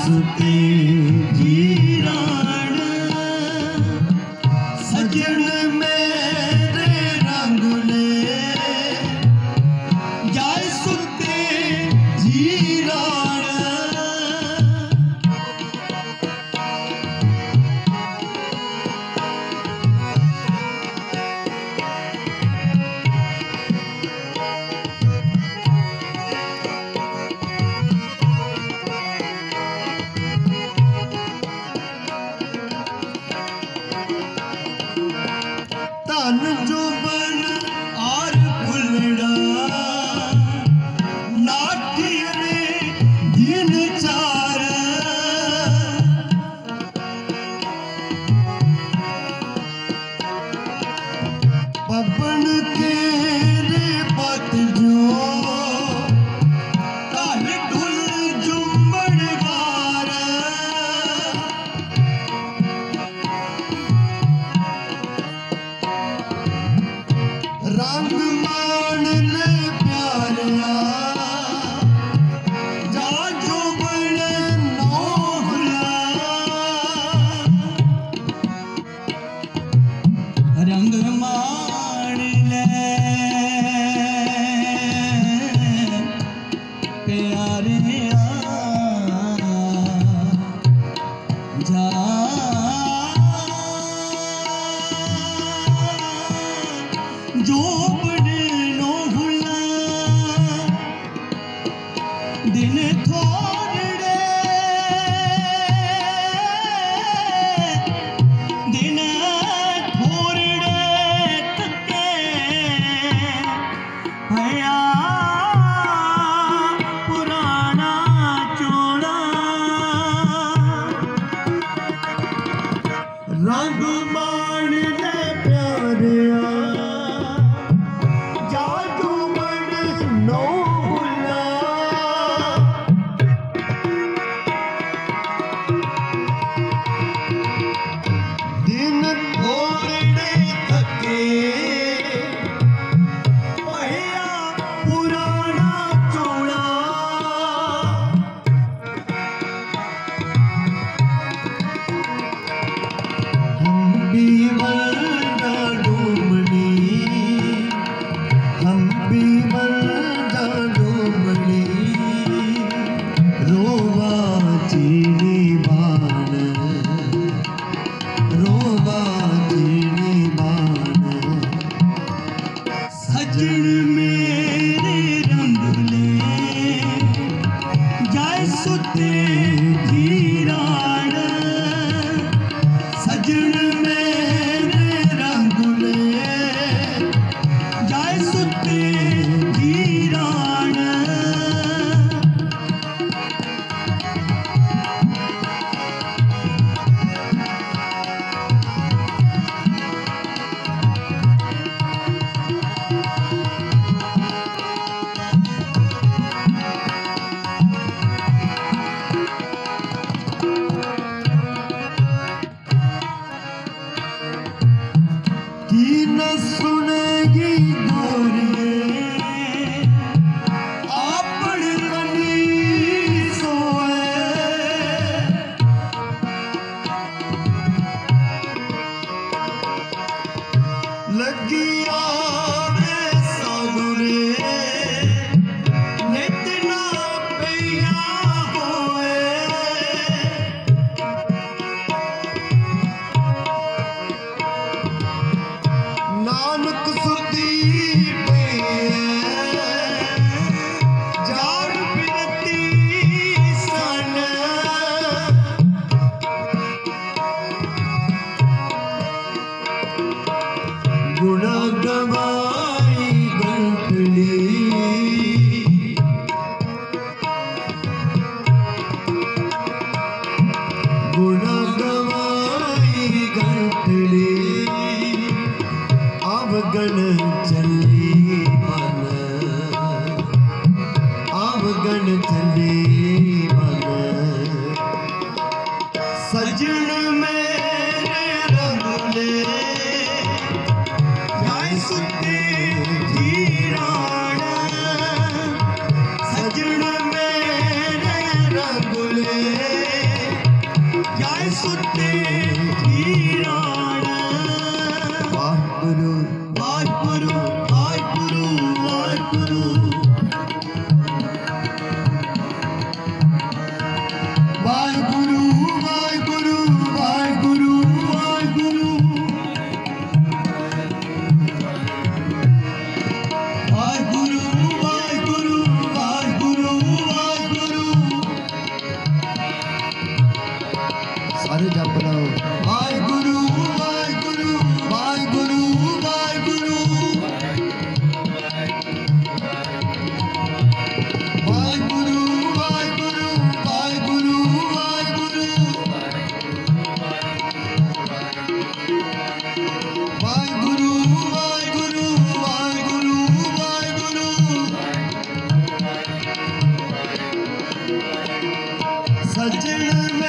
सुते जीराण सजन मेरे रंग ले जाए सुते जीराण तन जुबन और फुलड़ा नाट्य रे दिन चार पवन के रे पत जो काल ढुल जुम्मन वार रंग मान ले प्यारिया जा जो बने नौ भुला रंग मान ले प्यारिया जा जो बने नो भुला दिन थोड़े दिन थोड़े तके भया पुराना चोला रंग मान ले प्यारिया सजन मेरे रंग ले जाए सुते जीराण सजन मेरे रंग ले जाए सुते जीराण की न सुनेगी गोरिये आपन कनी सोए लगी आवे सगुरे नित ना पिया होए नानक सुधी पे जान पिरती सन गुना गवाई गंटली गुना गवाई गंटली अवगण चली मन अवगण चली मन सजन मेरे रंग ले जाए सुते जीराण सजन मेरे रंग ले उत्ते हीराण वाहिगुरु वाहिगुरु वाहिगुरु वाहिगुरु वाहिगुरु वाहिगुरु वाहिगुरु वाहिगुरु वाहिगुरु वाहिगुरु वाहिगुरु वाहिगुरु सारे जप लो वाहिगुरु वाहिगुरु वाहिगुरु वाहिगुरु वाहिगुरु वाहिगुरु वाहिगुरु वाहिगुरु वाहिगुरु वाहिगुरु वाहिगुरु वाहिगुरु सज्जन